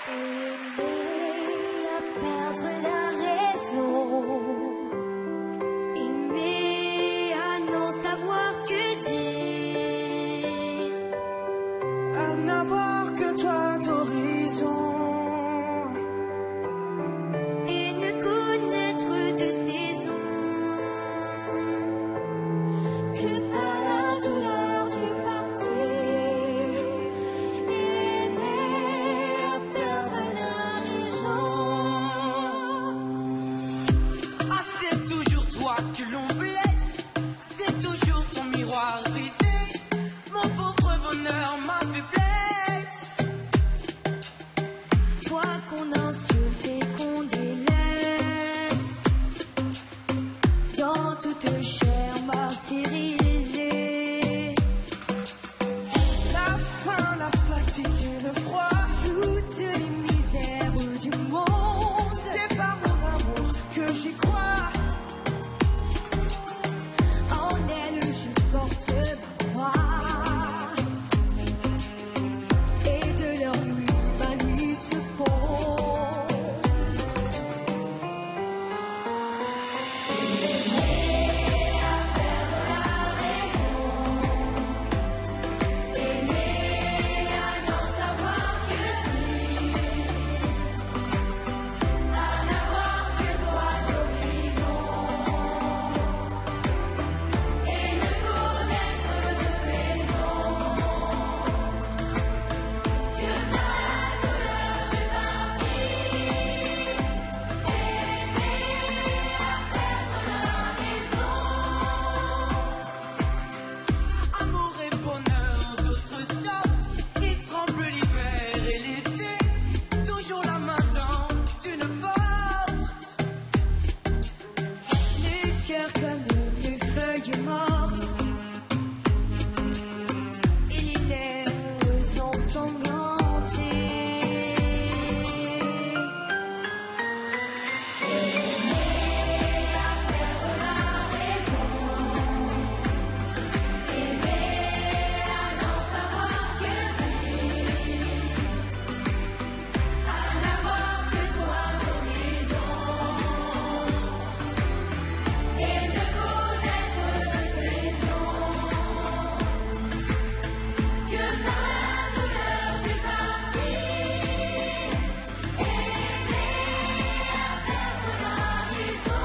Aimer à perdre la raison, aimer à n'en savoir que dire, à n'avoir que toi d'horizon, et ne connaître de saison que par la douleur du partir. Aimer à perdre la raison. Ah, c'est toujours toi que l'on blesse, c'est toujours ton miroir brisé, mon pauvre bonheur, ma faiblesse. Toi qu'on insulte et qu'on délaisse, dans toute chair martyrisée. La faim, la fatigue et le froid, Toutes les misères du monde, c'est par mon amour que j'y crois. en elle je porte ma croix. Et de leur nuit, ma nuit se fond. Aimer à perdre la raison, aimer à n'en savoir que dire, à n'avoir que toi d'horizon, et ne connaître de saison que par la douleur du partir. Aimer à perdre la raison. Amour et bonheur d'autres sortes, il tremble l'hiver et l'été, toujours la main dans une porte. Les cœurs comme les feuilles mortes, et les lèvres ensanglantées. Aimer à perdre la raison, aimer à n'en savoir que dire, à n'avoir que toi d'horizon, et ne connaître de saison que par la douleur du partir. Aimer à perdre la raison.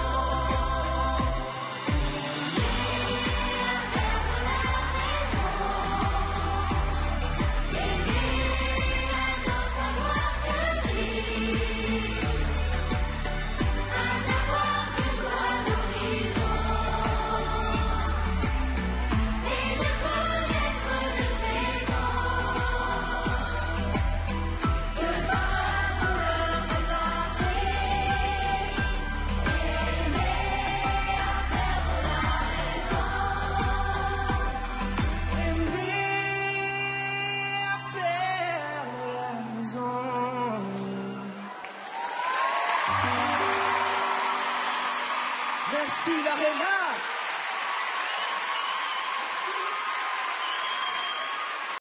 Merci la Reina.